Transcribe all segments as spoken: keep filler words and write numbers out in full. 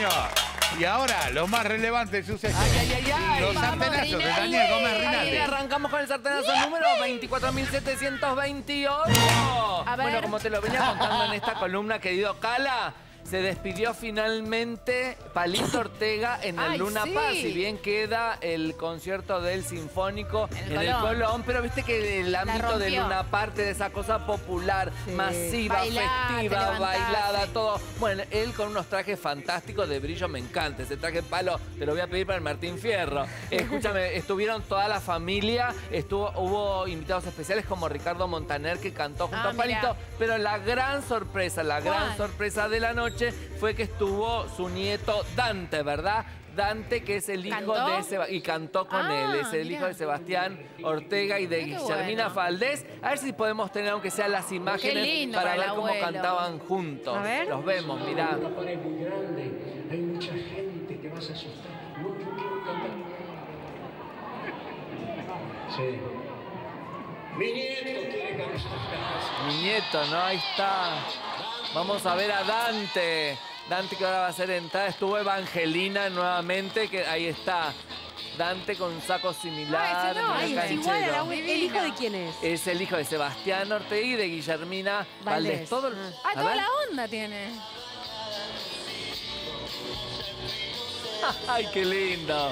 señor. Y ahora, lo más relevante de suceso. Ay, ay, ay, ay. Los Vamos, sartenazos de Rinaldi. Daniel Gómez Ahí Rinaldi. arrancamos con el sartenazo número veinticuatro mil setecientos veintiocho. A ver. Bueno, como te lo venía contando en esta columna, querido Cala, se despidió finalmente Palito Ortega en el Ay, Luna sí. Park. Si bien queda el concierto del Sinfónico El en el Colón. Colón, pero viste que el ámbito de rompió. Luna Park, de esa cosa popular, Sí. masiva, Bailate, festiva, levantate. bailada, todo. Bueno, él con unos trajes fantásticos de brillo, me encanta. Ese traje palo, te lo voy a pedir para el Martín Fierro. Escúchame, estuvieron toda la familia, estuvo, hubo invitados especiales como Ricardo Montaner, que cantó junto Ah, a Palito, mira. pero la gran sorpresa, la gran ¿Cuál? sorpresa de la noche fue que estuvo su nieto Dante, ¿verdad? Dante, que es el hijo ¿Cantó? de Seba- y cantó con Ah, él, es el mirá. hijo de Sebastián Ortega y de Mirá qué Guillermina bueno. Faldés. A ver si podemos tener, aunque sea las imágenes, lindo para para ver el cómo abuelo. cantaban juntos. A ver. Los vemos, mirá. Una pared muy grande, hay mucha gente, te vas a asustar. No, yo quiero cantar. Sí. Mi nieto quiere cantar. Mi nieto, ¿no? Ahí está. Vamos a ver a Dante. Dante que ahora va a hacer entrada. Estuvo Evangelina nuevamente, que ahí está. Dante con un saco similar. Ah, ese no, muy ay, es canchero. Igual a la abuela. ¿El Divino. hijo de quién es? Es el hijo de Sebastián Ortega y de Guillermina Valdés. Valdés. Todo el- Ah, a toda ver. la onda tiene. Ay, qué lindo.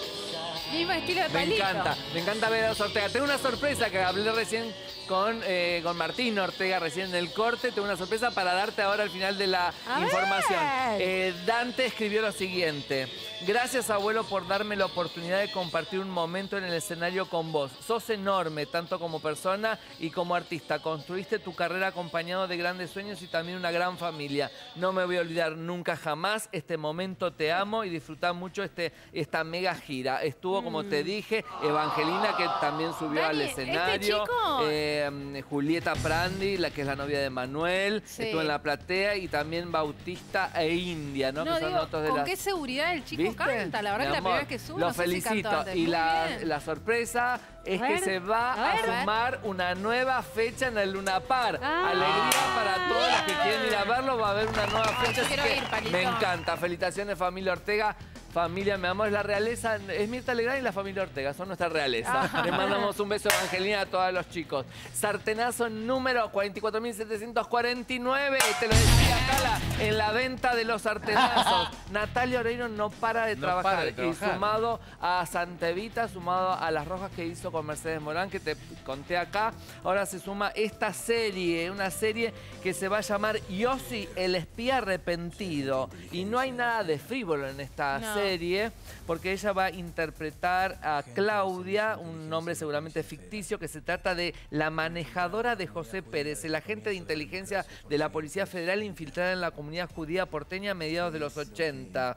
Mismo estilo de Me Palito. encanta, me encanta ver a los Ortega. Tengo una sorpresa que hablé recién con, eh, con Martín Ortega, recién en el corte. Tengo una sorpresa para darte ahora al final de la A información. ver. Eh, Dante escribió lo siguiente. Gracias, abuelo, por darme la oportunidad de compartir un momento en el escenario con vos. Sos enorme, tanto como persona y como artista. Construiste tu carrera acompañado de grandes sueños y también una gran familia. No me voy a olvidar nunca jamás este momento. Te amo y disfrutá mucho este, esta mega gira. Estuvo, como te dije, Evangelina, que también subió Dani, al ¿este escenario. chico? Eh, Julieta Prandi, la que es la novia de Manuel. Sí. Estuvo en la platea y también Bautista e India, ¿no? No, que son digo, otros de con las... qué seguridad el chico ¿Viste? canta. La verdad Mi que la amor, primera vez que sube, lo no sé si felicito. cantó antes. Y Muy la, bien. la sorpresa es A que ver, se va a a, ver. sumar una nueva fecha en el Luna Park. Ah. Alegría para todos los que quieren ir a verlo. Va a haber una nueva Ay, fecha. yo así quiero que ir, Palito. me encanta. Felicitaciones, familia Ortega. Familia, mi amor, es la realeza. Es Mirta Legrand y la familia Ortega. Son nuestra realeza. Ah. Le mandamos un beso, Evangelina, a todos los chicos. Sartenazo número cuarenta y cuatro mil setecientos cuarenta y nueve. Te lo decía, Cala, en la venta de los sartenazos. Natalia Oreiro no para de No trabajar. para de trabajar. Y sumado a Santa Evita, sumado a las rojas que hizo con Mercedes Morán, que te conté acá, ahora se suma esta serie, una serie que se va a llamar Yossi, el espía arrepentido. Y no hay nada de frívolo en esta No. serie, porque ella va a interpretar a Claudia, un nombre seguramente ficticio, que se trata de la manejadora de José Pérez, el agente de inteligencia de la Policía Federal infiltrada en la comunidad judía porteña a mediados de los ochenta,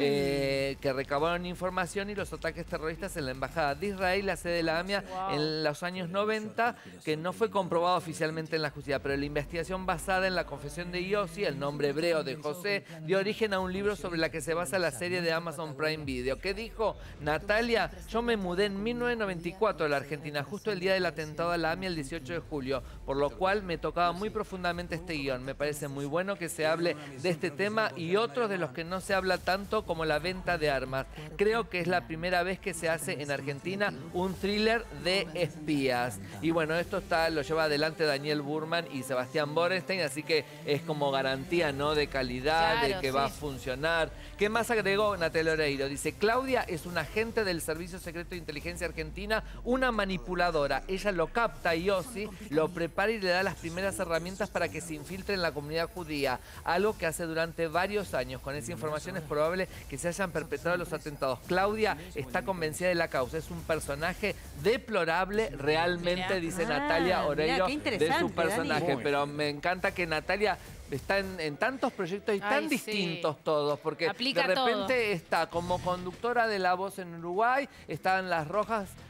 eh, que recabaron información y los ataques terroristas en la Embajada de Israel, la sede de la AMIA, Wow. en los años noventa, que no fue comprobado oficialmente en la justicia, pero la investigación basada en la confesión de Yossi, el nombre hebreo de José, dio origen a un libro sobre la que se basa la serie de Amazon Prime Video. ¿Qué dijo Natalia? Yo me mudé en mil novecientos noventa y cuatro a la Argentina, justo el día del atentado a la AMIA, el dieciocho de julio, por lo cual me tocaba muy profundamente este guión. Me parece muy bueno que se hable de este tema y otros de los que no se habla tanto, como la venta de armas. Creo que es la primera vez que se hace en Argentina un thriller de espías. Y bueno, esto está, lo lleva adelante Daniel Burman y Sebastián Borenstein, así que es como garantía, ¿no?, de calidad, Claro, de que sí. va a funcionar. ¿Qué más agregó Natalia Oreiro? Dice, Claudia es una agente del Servicio Secreto de Inteligencia Argentina, una manipuladora. Ella lo capta a Yossi, lo prepara y le da las primeras herramientas para que se infiltre en la comunidad judía, algo que hace durante varios años. Con esa información es probable que se hayan perpetrado los atentados. Claudia está convencida de la causa. Es un personaje deplorable, realmente, Mirá. dice Ah, Natalia mirá, Oreiro, qué de interesante, su personaje. Dani. Pero me encanta que Natalia está en, en tantos proyectos y Ay, tan sí. distintos todos, porque Aplica de repente todo. está como conductora de La Voz en Uruguay, está en Las Rojas,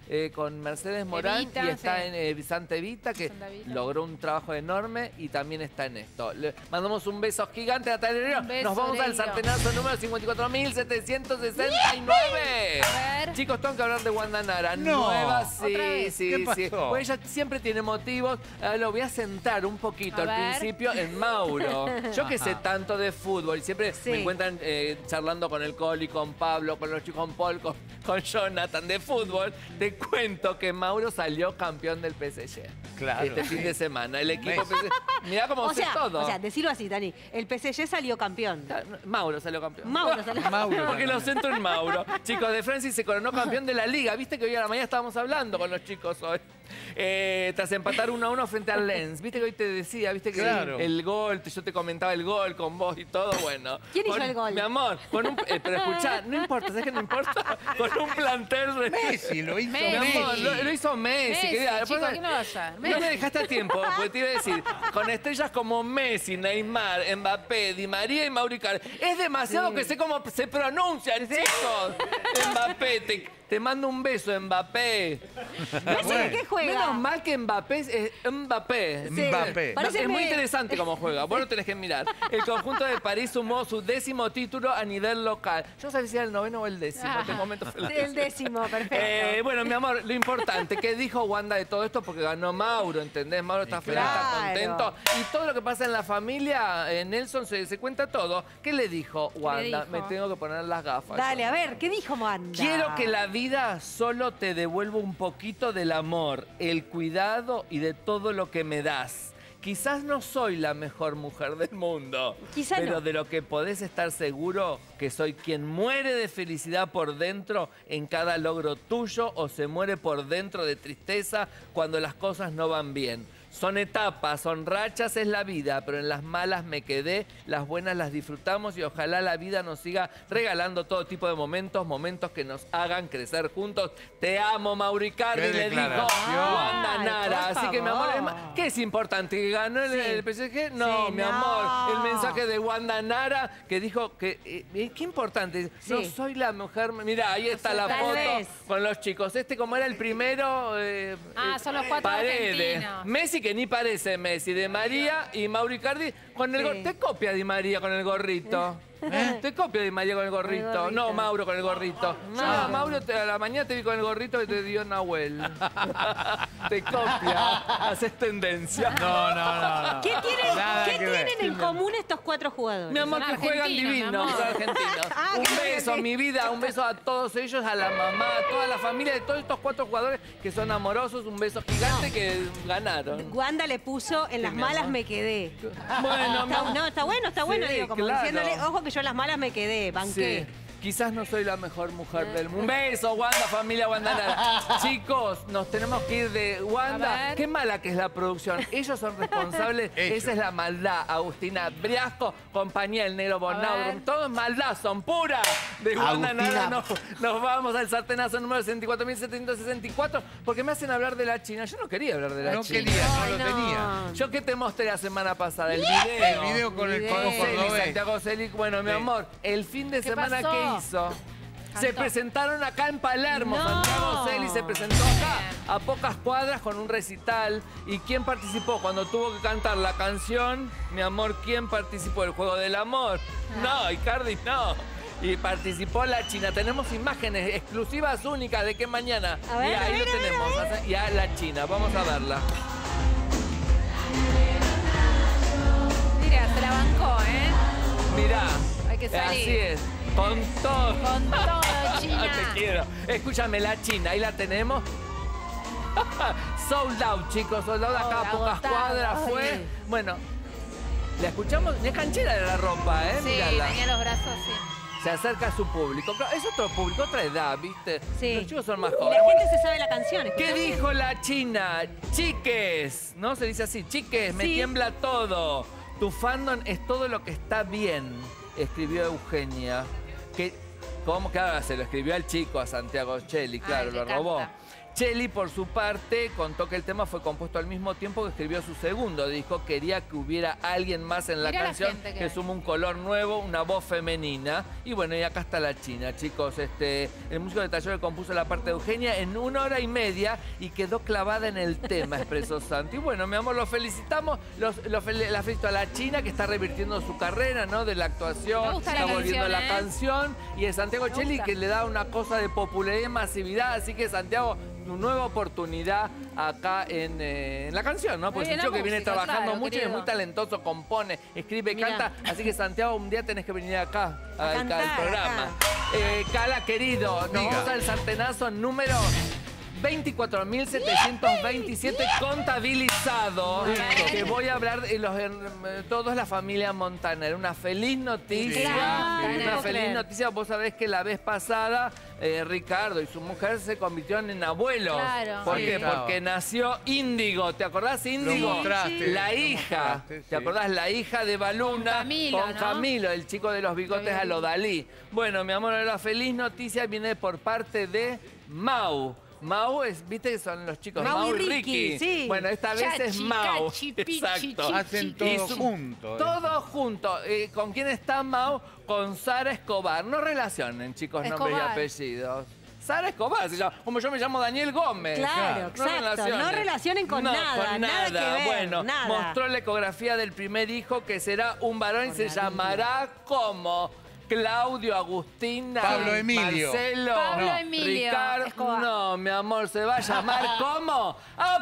eh, con Mercedes Morán Evita, y está sí. en eh, Santa Evita, que Santa Evita. logró un trabajo enorme y también está en esto. Le mandamos un beso gigante a Natalia. Un beso, Nos vamos al Aurelio. sartenazo número cincuenta y cuatro mil setecientos sesenta y nueve. A ver. Chicos, tengo que hablar de Wanda Nara. No. Nueva, sí, ¿Otra vez? sí, ¿Qué sí. pasó? Pues ella siempre tiene motivos. Eh, lo voy a centrar un poquito A al ver. principio en Mauro. Yo que sé tanto de fútbol y siempre Sí. me encuentran eh, charlando con el Coli, con Pablo, con los chicos, con Paul, con, con Jonathan de fútbol. Te cuento que Mauro salió campeón del P S G. Claro. Este fin de semana. El equipo Messi. P S G. Mirá cómo O sé sea, todo. o sea, decirlo así, Dani. El P S G salió campeón. Mauro salió campeón. Mauro salió Mauro. Porque lo centro en Mauro. Chicos, de Francis se coronó campeón de la liga. Viste que hoy a la mañana estábamos hablando con los chicos hoy. Eh, tras empatar uno a uno frente al Lens. Viste que hoy te decía, viste que Claro. el gol, yo te comentaba el gol con vos y todo, bueno. ¿Quién hizo Con- el gol? Mi amor, con un, eh, pero escuchá, no importa, ¿sabes qué no importa? Con un plantel... re- Messi, lo hizo Messi. Mi Messi. amor, lo, lo hizo Messi. Messi, querida. chico, Después- ¿qué no va a hacer? no Messi. me dejaste a tiempo, porque te iba a decir, con estrellas como Messi, Neymar, Mbappé, Di María y Mauro Icardi. Es demasiado que sé cómo se pronuncian, chicos. Mbappé, te, te mando un beso, Mbappé. ¿Messi Bueno. de qué juega? Menos mal que Mbappé es es Mbappé. Sí. Mbappé. Parece es muy me- interesante cómo juega, vos lo tenés que mirar. El conjunto de París sumó su décimo título a nivel local. Yo no sabía si era el noveno o el décimo, en este momento fue el décimo. El décimo, perfecto. Eh, bueno, mi amor, lo importante, ¿qué dijo Wanda de todo esto? Porque ganó Mauro, ¿entendés? Mauro está feliz, está Claro. contento. Y todo lo que pasa en la familia, eh, Nelson se, se cuenta todo. ¿Qué le dijo Wanda? dijo? Me tengo que poner las gafas. Dale, yo. a ver, ¿qué dijo Wanda? Quiero que la vida solo te devuelva un poquito del amor, el cuidado y de todo lo que me das. Quizás no soy la mejor mujer del mundo, Quizá pero no. de lo que podés estar seguro que soy quien muere de felicidad por dentro en cada logro tuyo o se muere por dentro de tristeza cuando las cosas no van bien. Son etapas, son rachas, es la vida, pero en las malas me quedé, las buenas las disfrutamos y ojalá la vida nos siga regalando todo tipo de momentos, momentos que nos hagan crecer juntos. Te amo, Mauricardi, Qué le dijo declaración. Wanda Ay, Nara. por Así que, mi amor, favor. es más, ¿qué es importante? ¿Que ganó el, Sí. el P S G? No, Sí, mi no. amor. El mensaje de Wanda Nara que dijo que, eh, eh, qué importante, no Sí. soy la mujer, mira, ahí está la Tal foto vez. con los chicos. Este como era el primero, eh, Ah, eh, son los cuatro Paredes. argentinos. Messi que ni parece Messi, de María y Mauro Icardi con el Sí. gorrito. Te copia Di María con el gorrito. Te copia Di María con el gorrito. gorrito. No, Mauro con el gorrito. No, Mauro, te- a la mañana te vi con el gorrito que te dio Nahuel. Te copia. Haces tendencia. No, no, no, no. ¿Qué tienen, Nada ¿qué que ver. tienen en común estos cuatro jugadores? Mi amor, Son que juegan argentinos, mi divinos, amor. son argentinos. Ah, Un que beso, sí. mi vida, un beso a todos ellos, a la mamá, a toda la familia de todos estos cuatro jugadores que son amorosos, un beso gigante que ganaron. Wanda le puso en las mi malas amor. me quedé. Bueno, mi Está, amor. no, está bueno, está bueno, Sí, digo, como claro. diciéndole, ojo que yo en las malas me quedé, banqué. Sí. Quizás no soy la mejor mujer del mundo. Un beso, Wanda, familia Wanda Nara. Chicos, nos tenemos que ir de A Wanda. ver. Qué mala que es la producción. Ellos son responsables. Ellos. Esa es la maldad. Agustina Briasco, compañía El Negro Bonao. ver. Todo es maldad, son puras. De Wanda Agustina. Nara nos, nos vamos al sartenazo número sesenta y cuatro mil setecientos sesenta y cuatro porque me hacen hablar de la China. Yo no quería hablar de la No China. quería, no Ay, lo no. tenía. Yo que te mostré la semana pasada, el video. El video con el Video. codo Celi, cordobés. Santiago Celi. Bueno, mi Sí. amor, el fin de ¿Qué semana pasó? que hizo. Se Cantó. presentaron acá en Palermo, No. Santiago Celi se presentó acá a pocas cuadras con un recital. ¿Y quién participó cuando tuvo que cantar la canción? Mi amor, ¿quién participó? ¿El Juego del Amor? No, Icardi no. Y participó la China. Tenemos imágenes exclusivas, únicas, de que mañana. A ver, y a ahí ver, lo a ver, tenemos. a ver. Y a la China. Vamos a verla. Mira, se la bancó, ¿eh? Mirá. Hay que salir. Así es. Con todo. Con todo, China. Te quiero. Escúchame, la China, ahí la tenemos. Sold out, chicos, sold out acá a Oh, pocas agotado. cuadras fue. Ay. Bueno, la escuchamos, es canchera de la ropa, ¿eh? Sí, Mírala. tenía los brazos, sí. Se acerca a su público. Claro, es otro público, otra edad, ¿viste? Sí. Los chicos son más Y jóvenes. la Bueno, gente se sabe la canción. ¿qué ¿escuchaste? dijo la China? Chiques, ¿no? Se dice así, chiques, me Sí. tiembla todo. Tu fandom es todo lo que está bien, escribió Eugenia. Que, ¿cómo que ahora se lo escribió al chico, a Santiago Cheli? Claro, Ay, lo le robó. canta. Chely, por su parte, contó que el tema fue compuesto al mismo tiempo que escribió su segundo disco. Quería que hubiera alguien más en la Mirá la canción gente que que hay. sume un color nuevo, una voz femenina. Y bueno, y acá está la China, chicos. Este, el músico detalló que compuso la parte de Eugenia en una hora y media y quedó clavada en el tema, expresó Santi. Y bueno, mi amor, lo felicitamos. Los, lo fel- la felicito a la China, que está revirtiendo su carrera, ¿no? De la actuación. Me gusta está la volviendo canción, la ¿eh? canción. Y el Santiago Me Chely, gusta. que le da una cosa de popularidad y masividad. Así que, Santiago, tu nueva oportunidad acá en, eh, en la canción, ¿no? Muy Pues es bien un chico la que viene música, trabajando claro, mucho y es querido. muy talentoso, compone, escribe, Mirá. canta. Así que, Santiago, un día tenés que venir acá A al, cantar, al programa. acá. Eh, Cala, querido, nos Diga. vamos al sartenazo número veinticuatro mil setecientos veintisiete contabilizado. Bien. Que voy a hablar de los, eh, todos la familia Montaner. Una feliz noticia. Claro, Una no puedo feliz creer. noticia. Vos sabés que la vez pasada eh, Ricardo y su mujer se convirtieron en abuelos. Claro. ¿Por Sí. qué? Claro. Porque nació Índigo. ¿Te acordás, Índigo? Lo mostraste, La lo hija. mostraste, ¿Te sí. acordás? La hija de Baluna. Con Camilo, Con ¿no? Camilo, el chico de los bigotes a lo Dalí. Bueno, mi amor, la feliz noticia viene por parte de Mau. Mau es, viste que son los chicos Mau Mau y y Ricky, Ricky. sí. Bueno, esta vez es Chachi, Mau. cachi, pichi, Exacto. chichi. Hacen Y todo su- junto. eh. Todo junto. Eh, ¿Con quién está Mau? Con Sara Escobar. No relacionen, chicos, nombres y Escobar. apellidos. Sara Escobar, se llama, como yo me llamo Daniel Gómez. Claro, exacto. No relacionen con No, nada, con nada que ver, Bueno, nada. mostró la ecografía del primer hijo, que será un varón y se llamará como Claudio, Agustina, Pablo Emilio. Marcelo, Pablo no, Emilio Ricardo. Escobar. No, mi amor, se va a llamar como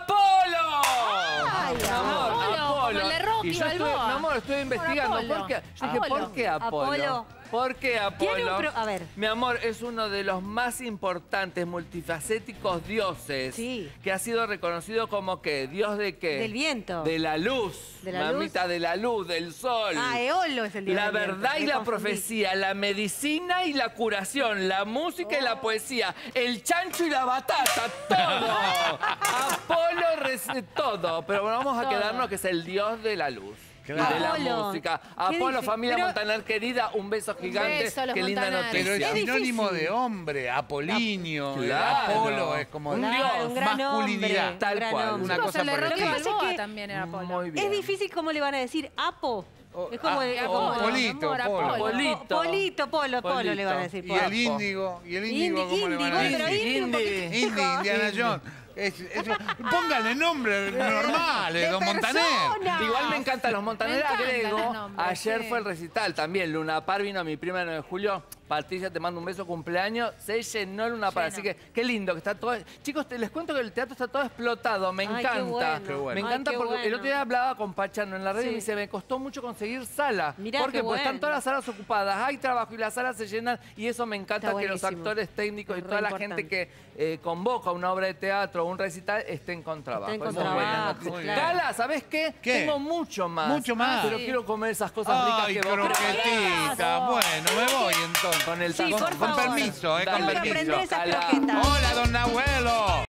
Apolo. Ay, Mi amor, Apolo, como el de Rocky Y yo estuve, Balboa. mi amor, estuve investigando. Apolo. ¿Por qué? Yo dije, Apolo. ¿por qué Apolo? Apolo. ¿Por qué Apolo? Tiene un pro- a ver. Mi amor, es uno de los más importantes, multifacéticos dioses. Sí. Que ha sido reconocido como ¿qué? ¿Dios de qué? Del viento. De la luz. ¿De la Mamita, de la luz, del sol. Ah, Eolo es el dios La del viento, verdad y me la confundí. profecía, la medicina y la curación, la música y la poesía, el chancho y la batata, todo. Apolo, rece- todo. Pero bueno, vamos a Todo. quedarnos que es el dios de la luz. Claro. De la Apolo. música. Qué Apolo, difí- familia pero- Montaner querida, un beso gigante. beso a los Qué linda Montaner. Pero noticia. es Es sinónimo difícil. de hombre, Apolinio, el Claro. Apolo es como Un de dios, un gran masculinidad. hombre, Tal un gran cual. hombre. Una Chicos, cosa el de por el Rocky estilo. Balboa Pasa que- también era Apolo. Muy bien. Es difícil cómo le van a decir Apo. O- Es como ah, el- o Apolo, Polito, amor, Polo. Apolo. Polito. Po- Polito, Polo, Polo le van a decir. Y Polo. el índigo, y el índigo, Indi- ¿cómo le van a índigo, pero decir? índigo, Indy. porque- Indy, Indiana Jones. Es, es- póngale nombres normales, De don Montaner. persona. Igual me encantan los Montaner, Me encantan agrego. los nombres, Ayer sí. fue el recital también. Luna Par vino mi prima el nueve de julio. Patricia, te mando un beso, cumpleaños. Se llenó el Luna Par. Lleno. Así que qué lindo que está todo. Chicos, te, les cuento que el teatro está todo explotado. Me Ay, qué encanta. bueno. Qué bueno. Me Ay, encanta qué porque el bueno. otro día hablaba con Pachano en la red y Sí. me dice, me costó mucho conseguir sala. Mirá, ¿Por qué? qué Porque están bueno. todas las salas ocupadas. Hay trabajo y las salas se llenan. Y eso me encanta Está que los buenísimo. actores técnicos y Es toda re la gente importante. que eh, convoca una obra de teatro o un recital estén con trabajo. Estén con Eso es buena trabajo, noticia. claro. Cala, ¿sabés qué? ¿Qué? Tengo mucho más. Mucho más. Pero Sí. quiero comer esas cosas ricas Ay, que vos croquetita. Bueno, me voy entonces. Con el Sí, tacón. por Con favor. permiso, eh, con Dale. Tengo que permiso. aprender esas Cala. croquetas. Hola, don Abuelo.